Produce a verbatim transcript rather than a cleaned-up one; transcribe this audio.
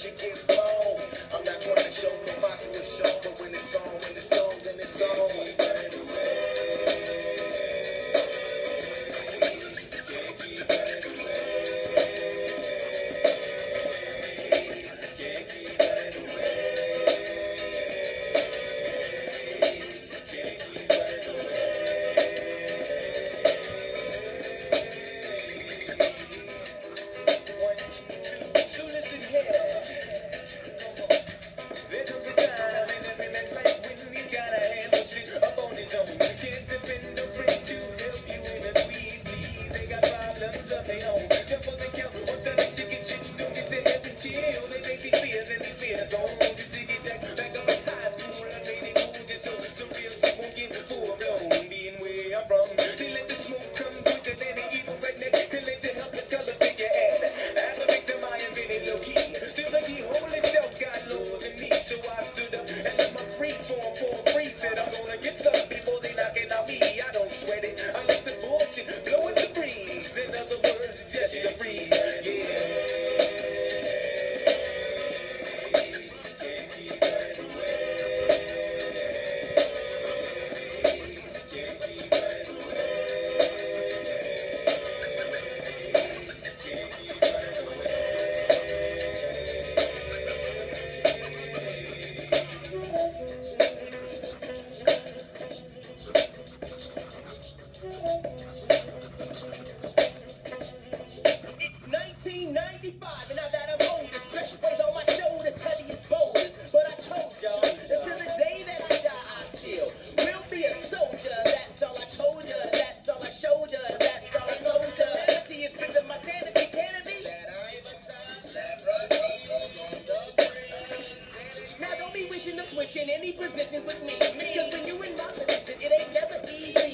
she get blown. I'm not going to show no box to show, but when it's on, when it's on, then it's on. ninety-five, and now that I'm older, stress weighs on my shoulders, heavy as boulders. But I told y'all, until the day that I die, I still will be a soldier. That's all I told ya, that's all I showed ya, that's all I told ya. Sanity is bigger, my sanity can it be? That I'm a son, that run me on the brain. Now don't be wishing of switching any positions with me, because when you in my position, it ain't never easy.